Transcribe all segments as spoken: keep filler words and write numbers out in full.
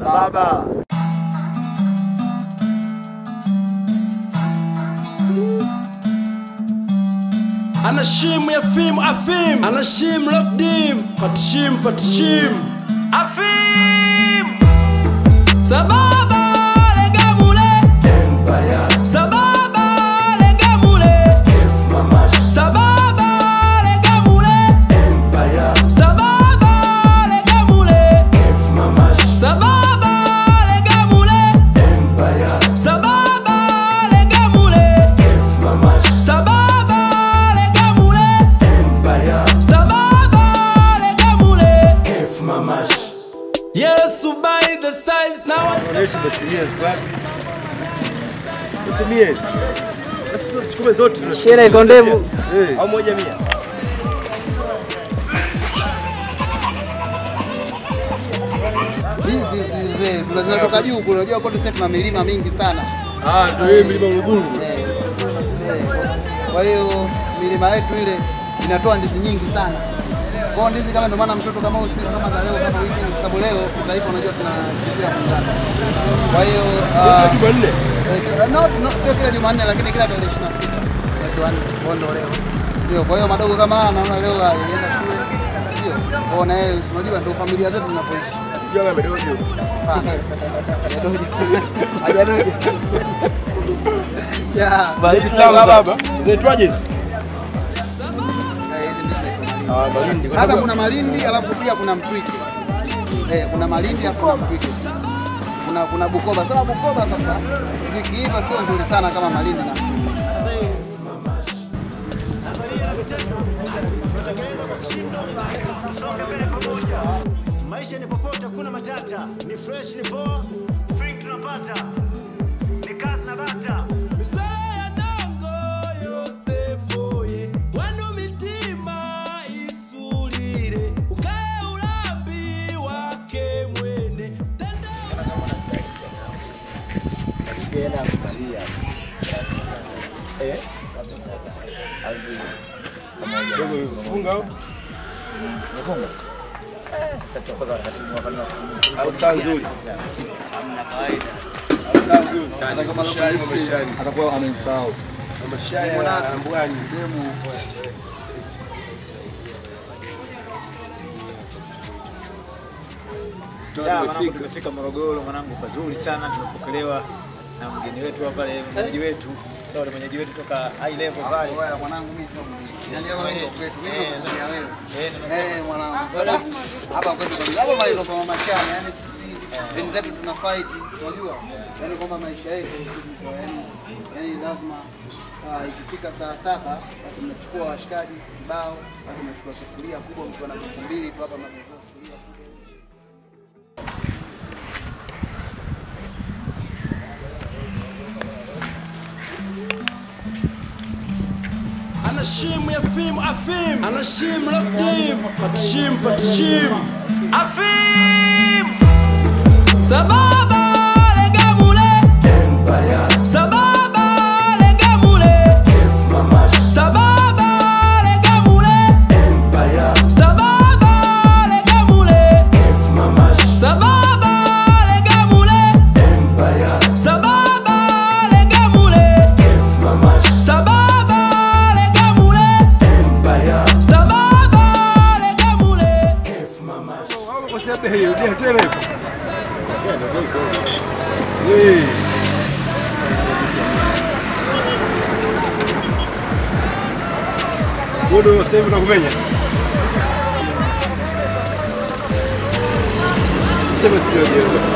Sababa. Anashim ya film afim, anashim lockdim, patishim patishim afim. Sababa lega mule Empire. Sababa lega mule Kef mamash. Sababa lega mule Empire. Sababa lega mule Kef mamash. Sababa lega mule Empire. Sababa lega mule Kef mamash. Sababa yes, buy the size now. Onyesha basi mia ngapi? Utumie. Basi chukue zote. Shera hizo ndevu. Au moja mia. Hizi hizi tunatoka juu kule, unajua kwetu sasa tuna milima mingi sana. Ah, ndio milima Uluguru. Kwa hiyo milima yetu ile inatoa ndizi nyingi sana. Kwa ndizi kama ndio maana mtoto kama usiku kama za leo kama weekend kwa sababu leo taifa unajua tunachezea muungano. Kwa hiyo Jumanne. No, no sio kila Jumanne lakini kila tarehe ishirini na sita mwezi wa nne ndio leo. Ndio kwa hiyo madogo kama haya naona leo yanaenda shule. Sio. Kwa na yeye unajua ndio familia zetu tunapoishi. Unajua kama dojo. Hapana. Hajadojo. Ya, basi tawa baba. Zinaitwaje? Ah, Malindi. Kwa sababu kuna Malindi alafu pia kuna Mtwike. Eh, kuna Malindi alafu kuna Mtwike. Kuna kuna Bukoba. Sasa Bukoba sasa zikiiva sio nzuri sana kama Malindi na maisha ni popote, kuna matata, ni fresh ni poa, free tunapata, ni kazi na bata. Misaya nango Yosefu ye, wanu mitima isulire, ukae ulambi wake mwene. Kena kukalia. Eh? Azi. Kama ndio funga au? Unafunga? Sasa tutakoza katibu wafanya au saa nzuri. Hamna kawaida. Au saa nzuri. Hata kama mashari atakuwa amensahau. Mashari na mbwani demu. Tumefika Morogoro mwanangu, pazuri sana, tumepokelewa na mgeni wetu hapa pale, mwenyeji wetu. Sawa, mwenyeji wetu toka high level pale. Wewe mwanangu mimi sio mgeni. Yaani hapa ndio kwetu. Mimi ndio wewe. Eh mwanangu. Sasa hapa kwetu kwa hapa pale ndo kama mashana, yani sisi deni zetu tuna fight, unajua? Yaani kwamba maisha yetu yani yani lazima ikifika saa saba basi mnachukua washikaji kibao, basi mnachukua sufuria kubwa, mtu ana kuku mbili tu hapa mabezo sufuria kubwa. Anashim ya film afim, anashim lockdim, patishim patishim afim. Sababa lega mule Empire. Sababa lega mule Kef mamash. Sababa lega mule Empire. Sababa lega mule Kef mamash. Sababa lega mule Empire. Sababa lega mule Kef mamash. Sababa Hey, dia tele. Hey. Bodo sasa unakumenya. Sema sio ndio.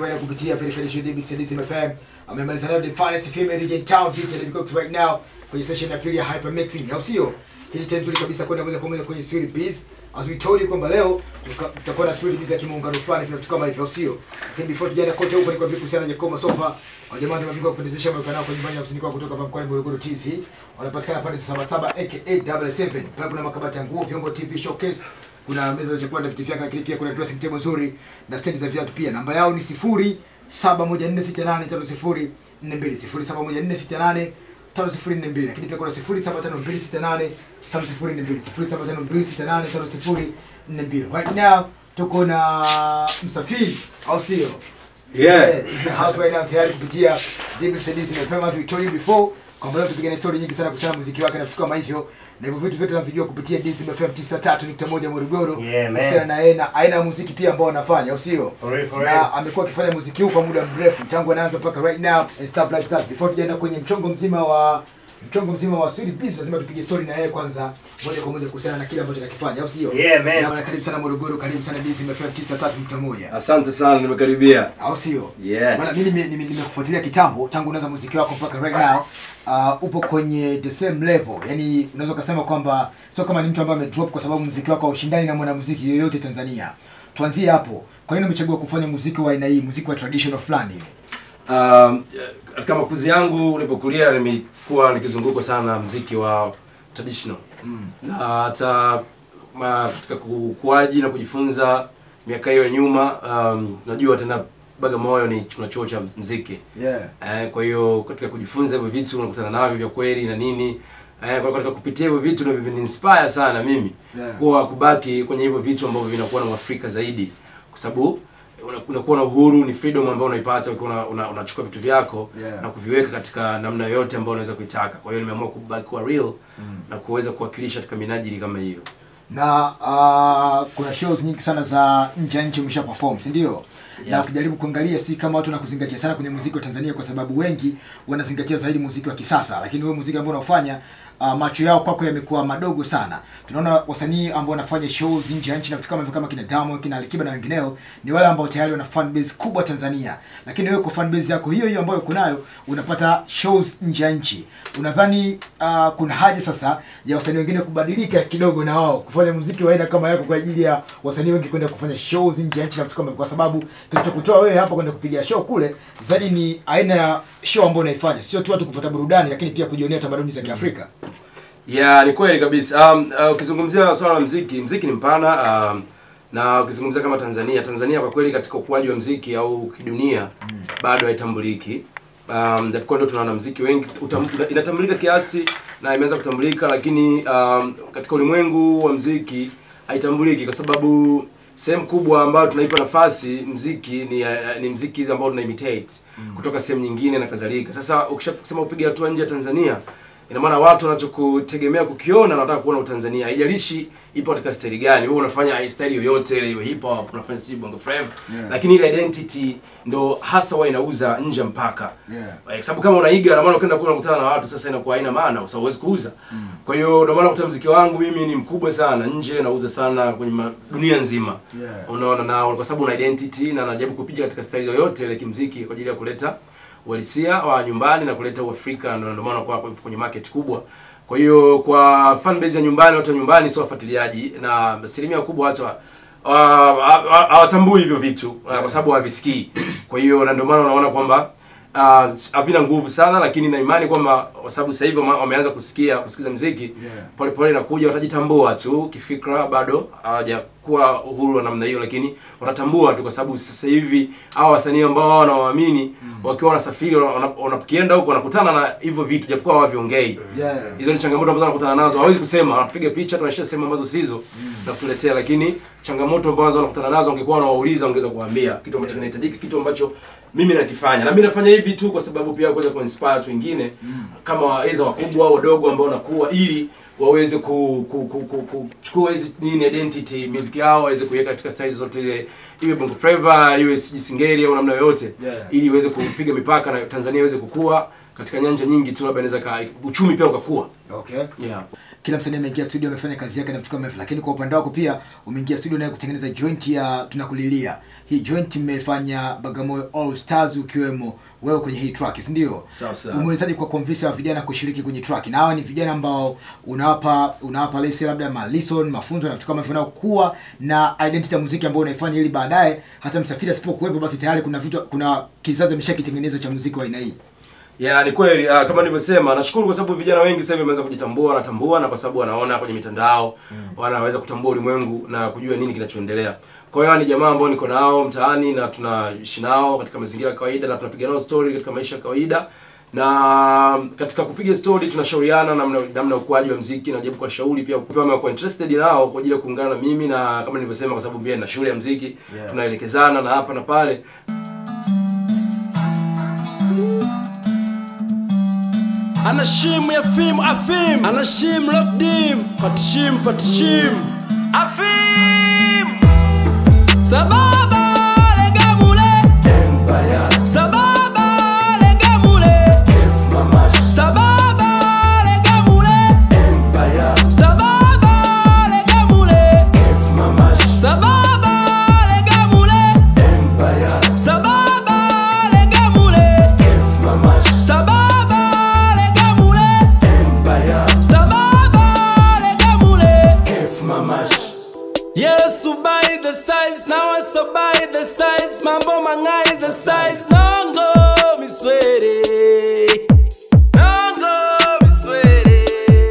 right now kupitia Feli Feli Show D B C D C M F M. Amemaliza nayo the finest female D J in town D J D B Cox right now kwenye session ya pili ya hyper mixing. Au sio? Hili time nzuri kabisa kwenda moja kwa moja kwenye studio piece. As we told you kwamba leo tutakuwa na studio piece ya kimuungano fulani vitu kama hivyo, sio? Lakini before tujaenda kote huko ni kwa vipi kuhusiana na Koma Sofa. Wajamani wamepigwa kupendezesha mambo yao kwa nyumbani ya usini kwa kutoka hapa mkoani Morogoro T C. Wanapatikana pale saba saba aka seven seven. Pale kuna makabati ya nguo, vyombo T V showcase. Kuna meza za chakula na vitu vyake, lakini pia kuna dressing table nzuri na stand za viatu pia. Namba yao ni zero seven one four six nine five zero four two zero seven one four six nine five zero four two, lakini pia kuna zero seven five two six nine five zero four two zero seven five two six nine five zero four two. Right now tuko na Msafiri, au sio? Yeah. He's in the house right now tayari kupitia D B C D C M F M. As we told you before, kwamba leo tupigane story nyingi sana kuhusiana na muziki wake na vitu kama hivyo. Na hivyo vitu vyote tunavijua kupitia D C M F M tisini na tatu nukta moja Morogoro. Yeah, man. Kuhusiana na yeye na aina ya muziki pia ambao anafanya, au sio? For real, for real. Na amekuwa akifanya muziki huu kwa muda mrefu tangu anaanza mpaka right now and stuff like that. Before tujaenda kwenye mchongo mzima wa mchongo mzima wa studio piece, lazima tupige story na yeye kwanza moja kwa moja kuhusiana na kile ambacho anakifanya, au sio? Yeah, man. Na karibu sana Morogoro, karibu sana D C M F M tisini na tatu nukta moja. Asante sana, nimekaribia. Au sio? Yeah. Bwana, mimi nime- nimekufuatilia kitambo tangu unaanza muziki wako mpaka right now. Uh, upo kwenye the same level. Yaani unaweza kusema kwamba sio kama ni mtu ambaye amedrop kwa sababu muziki wako haushindani na mwanamuziki yoyote Tanzania. Tuanzie hapo. Kwa nini umechagua kufanya muziki wa aina hii, muziki wa traditional fulani? Um, katika makuzi yangu nilipokulia nimekuwa nikizunguka sana na muziki wa traditional. Mm. Na hata ma, katika kukuaji na kujifunza miaka hiyo ya nyuma, um, najua tena Bagamoyo ni kuna chuo cha muziki. Yeah. Eh, kwa hiyo katika kujifunza hivyo vitu unakutana navyo vya kweli na nini. Eh, kwa hiyo katika kupitia hivyo vitu ndio vimeniinspire sana mimi. Yeah. Kwa kubaki kwenye hivyo vitu ambavyo vinakuwa na Afrika zaidi. Kwa sababu unakuwa na uhuru, ni freedom ambayo unaipata ukiwa una, unachukua una vitu vyako, yeah, na kuviweka katika namna yote ambayo unaweza kuitaka. Kwa hiyo nimeamua kubaki kwa real, mm, na kuweza kuwakilisha katika minajili kama hiyo. Na uh, kuna shows nyingi sana za nje nje umesha perform, si ndio? Yeah. Na ukijaribu kuangalia si kama watu wanakuzingatia sana kwenye muziki wa Tanzania kwa sababu wengi wanazingatia zaidi muziki wa kisasa, lakini wewe muziki ambao unafanya uh, macho yao kwako yamekuwa madogo sana. Tunaona wasanii ambao wanafanya shows nje ya nchi na vitu kama kama kina Diamond, kina Alikiba na wengineo ni wale ambao tayari wana fan base kubwa Tanzania. Lakini wewe kwa fan base yako hiyo hiyo ambayo uko nayo unapata shows nje ya nchi. Unadhani uh, kuna haja sasa ya wasanii wengine kubadilika kidogo na wao kufanya muziki wa aina kama yako kwa ajili ya wasanii wengi kwenda kufanya shows nje ya nchi na vitu kama, kwa sababu kilichokutoa wewe hapa kwenda kupiga show kule zaidi ni aina ya show ambayo unaifanya, sio tu watu kupata burudani lakini pia kujionea tamaduni za Kiafrika. Yeah, ni kweli kabisa. Um, uh, ukizungumzia swala la muziki, muziki ni mpana, um, na ukizungumzia kama Tanzania, Tanzania kwa kweli katika ukuaji wa muziki au kidunia, mm, bado haitambuliki. Um, ndipo ndo tunaona muziki wengi utam, inatambulika kiasi na imeanza kutambulika, lakini um, katika ulimwengu wa muziki haitambuliki kwa sababu sehemu kubwa ambayo tunaipa nafasi muziki ni uh, ni muziki hizo ambao tuna imitate, mm, kutoka sehemu nyingine na kadhalika. Sasa ukishasema upige hatua nje ya Tanzania, ina maana watu wanachokutegemea kukiona na wanataka kuona Utanzania. Haijalishi ipo katika style gani, wewe unafanya style yoyote ile, iwe hip hop, unafanya si bongo flava, yeah, lakini ile identity ndo hasa wao inauza nje mpaka. Yeah. Kwa sababu kama unaiga na maana ukaenda kuna kukutana na watu sasa inakuwa haina maana, kwa sababu huwezi kuuza. Mm. Kwa hiyo ndio maana kuta muziki wangu mimi ni mkubwa sana nje, nauza sana kwenye dunia nzima. Yeah. Unaona, na kwa sababu una identity na najaribu kupiga katika style yoyote ile kimuziki kwa ajili ya kuleta uhalisia wa nyumbani na kuleta Uafrika, ndio maana kwa kwenye market kubwa. Kwa hiyo kwa fan base ya nyumbani, watu wa nyumbani sio wafuatiliaji, na asilimia kubwa watu hawatambui hivyo vitu kwa sababu havisikii. Kwa hiyo ndio maana unaona kwamba uh, havina nguvu sana, lakini na imani kwamba kwa sababu sasa hivi wameanza kusikia kusikiza muziki, yeah, pole pole inakuja, watajitambua tu kifikra, bado hawajakuwa uhuru wa namna hiyo, lakini watatambua tu kwa sababu sasa hivi hao wasanii ambao wanaoamini, mm, wakiwa wanasafiri wanapokienda huko wanakutana na hivyo vitu japokuwa hawaviongei. Yeah. Hizo ni changamoto ambazo wanakutana nazo. Hawezi kusema, wanapiga picha tunashia sema ambazo sizo, mm, na kutuletea, lakini changamoto ambazo wanakutana nazo ungekuwa unawauliza ungeweza kuambia kitu ambacho kinahitajika, kitu ambacho mimi nakifanya. Na mimi nafanya hivi tu kwa sababu pia kuweza kuinspire watu wengine, mm, kama waweza wakubwa au wadogo ambao wanakuwa, ili waweze kuchukua hizi nini identity music yao waweze kuiweka katika style zote ile, iwe bongo flava, iwe singeli au namna yoyote, yeah, ili iweze kupiga mipaka na Tanzania iweze kukua katika nyanja nyingi tu, labda inaweza uchumi pia ukakua. Okay. Yeah. kila msanii ameingia studio amefanya kazi yake na vitu kama hivyo, lakini kwa upande wako pia umeingia studio naye kutengeneza joint ya Tunakulilia. Hii joint imefanya Bagamoyo All Stars ukiwemo wewe kwenye hii track, si ndio? Sawa sawa. Umewezaje kwa convince wa vijana kushiriki kwenye track? Na hawa ni vijana ambao unawapa unawapa lesson labda ma lesson, mafunzo na vitu kama hivyo, na kuwa na identity ya muziki ambao unaifanya, ili baadaye hata Msafiri asipokuwepo basi tayari kuna vitu, kuna kizazi ameshakitengeneza cha muziki wa aina hii. Ya, ni kweli. Uh, kama nilivyosema, nashukuru kwa sababu vijana wengi sasa hivi wameanza kujitambua, wanatambua, na kwa sababu wanaona kwenye mitandao, mm. wanaweza kutambua ulimwengu na kujua nini kinachoendelea. Kwa hiyo ni jamaa ambao niko nao mtaani na tunaishi nao katika mazingira ya kawaida na tunapiga nao story katika maisha ya kawaida. Na katika kupiga story tunashauriana namna namna ukuaji wa muziki, na jaribu kuwashauri pia kupewa wamekuwa interested nao kwa ajili ya kuungana na mimi, na kama nilivyosema kwa sababu pia na shule ya muziki, yeah. tunaelekezana na hapa na pale. Anashim ya film afim, anashim lockdim, patishim patishim afim. Sababa legamule Empire, sababa legamule Kef mamash, sababa legamule Empire, sababa legamule Kef mamash, sababa legamule Empire, sababa legamule Kef mamash, sababa yes, you buy the size, now I so buy the size. Mambo manga is the size. Nongo, mi swere. Nongo, mi swere.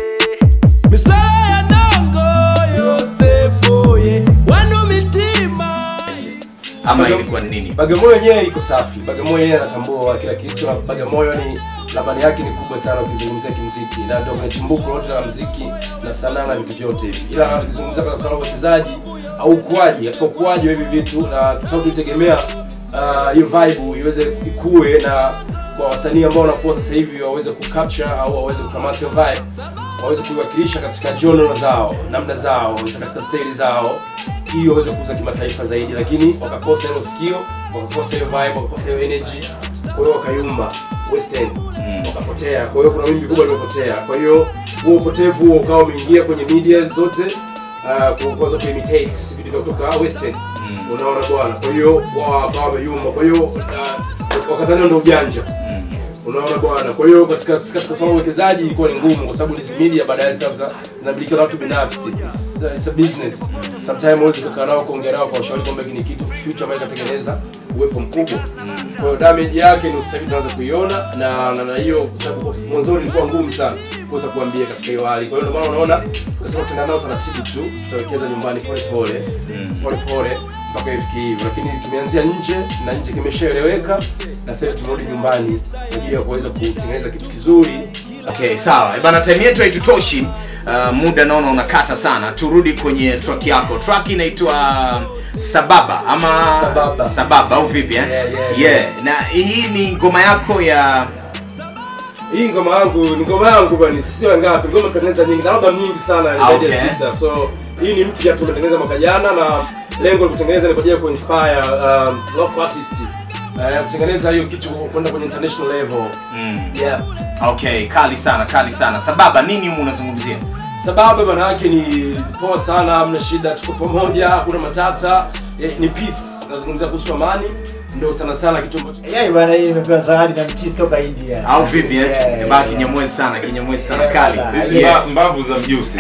Mi swere ya nongo, Yosefo ye. Wanu mitima. Ama ilikuwa nini? Bagamoyo yenyewe iko safi. Bagamoyo yenyewe anatambua kila kitu. Bagamoyo ni labani yake ni kubwa sana ukizungumzia kimuziki, na ndio kuna chimbuko lote la muziki na sanaa na vitu vyote hivi. Ila ukizungumzia kwa sababu uwekezaji au ukuaji, katika ukuaji wa hivi vitu, na sababu tutegemea hiyo uh, vibe iweze ikue, na kwa wasanii ambao wanakuwa sasa hivi waweze kucapture au waweze kukamata hiyo vibe, waweze kuiwakilisha katika genre zao, namna zao, katika style zao, hiyo waweze kuuza kimataifa zaidi, lakini wakakosa hilo skill, wakakosa hiyo vibe, wakakosa hiyo energy, kwa hiyo wakayumba western, mm. wakapotea. Kwa hiyo kuna wimbi kubwa limepotea. Kwa hiyo huo upotevu huo ukao umeingia kwenye media zote, uh, kuanza kuimitate vitu kutoka western, mm. unaona bwana. Kwa hiyo wao wameyumba. Kwa hiyo uh, wakazania ndio ujanja, mm. unaona bwana. Kwa hiyo katika katika swala uwekezaji ilikuwa ni ngumu, kwa sababu hizo media baadaye zikaanza zinabilika na watu binafsi. It's, uh, it's a business. Sometimes wewe ukikaa nao kuongea nao kwa ushauri kwamba hiki ni kitu future ambayo itatengeneza uwepo mkubwa. Kwa hiyo damage yake ni sasa hivi tunaanza kuiona, na na hiyo kwa sababu mwanzo ilikuwa ngumu sana kuweza kuambia katika hiyo hali. Kwa hiyo ndio maana unaona tunasema tutaenda nao taratibu tu, tutawekeza nyumbani pole pole pole pole mpaka ifike hivyo, lakini tumeanzia nje na nje kimeshaeleweka, na sasa tunarudi nyumbani kwa ajili ya kuweza kutengeneza kitu kizuri. Okay, sawa. Bana, time yetu haitutoshi. Uh, muda naona unakata sana. Turudi kwenye track yako. Track inaitwa Sababa ama Sababa, Sababa au vipi eh? Yeah, yeah, yeah. yeah. Na hii ni ngoma yako ya hii ngoma yangu, ni ngoma yangu bwana, sio ngapi. Ngoma tumetengeneza nyingi, labda nyingi sana zaidi ya sita. So hii ni mpya tumetengeneza mwaka jana, na lengo la kutengeneza ni kwa ajili ya kuinspire um, local artists. Uh, kutengeneza hiyo kitu kwenda kwenye international level. mm. Yeah. Okay, kali sana, kali sana. Sababa nini humu unazungumzia? Sababa maana yake ni poa sana, hamna shida, tuko pamoja, hakuna matata, ni peace. Nazungumzia kuhusu amani, ndio sana sana kitu ambacho. Yeye bwana, hii imepewa zawadi na mchizi toka India. Au vipi eh? Baki Kinyamwezi sana, Kinyamwezi sana kali. Hizi mbavu za mjusi.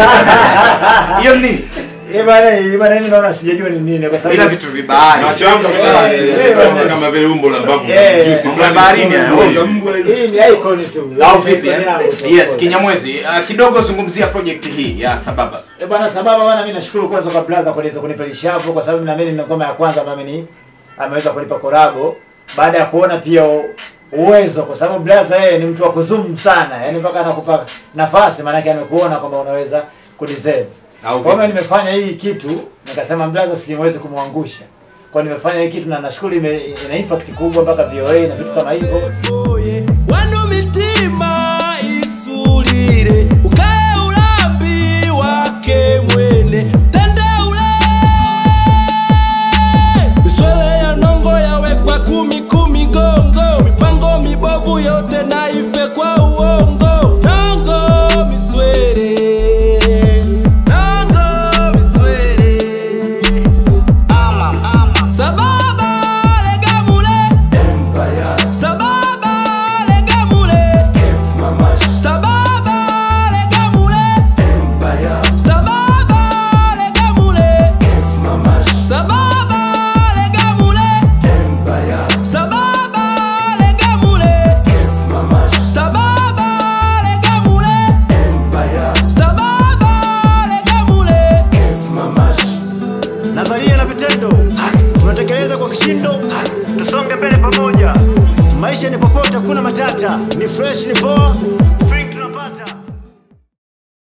Hiyo nini? Eh bwana, hii bwana, mimi naona sijajua ni nini kwa sababu ila vitu vibaya. Na changa kama kama vile umbo la mbavu za mjusi fulani baharini. Hii ni icon tu. Au vipi eh? Yes, Kinyamwezi. Uh, kidogo zungumzia project hii ya Sababa. Eh bwana, Sababa bwana, mimi nashukuru kwanza kwa Blaza kwa kuweza kunipa lishavu, kwa sababu na mimi ni ngoma ya kwanza ambayo mimi ameweza kunipa korabo baada ya kuona pia uwezo, kwa sababu Blaza yeye ni mtu wa kuzoom sana, yani mpaka anakupa nafasi, maana yake amekuona kwamba unaweza kudeserve. Kwa hiyo nimefanya hii kitu, nikasema Blaza siwezi kumwangusha. Kwa nimefanya hii kitu na nashukuru ina impact kubwa mpaka V O A na vitu kama hivyo. Wanu mitima isulire, ukae ulambi wake mwene, tende ule. Miswele ya nongo yawekwa kumi kumi gongo, mipango mibovu yote na ife kwa uongo. Nongo miswele nadharia na vitendo tunatekeleza kwa kishindo, tusonge mbele pamoja. Maisha ni popote, hakuna matata, ni fresh, ni poa.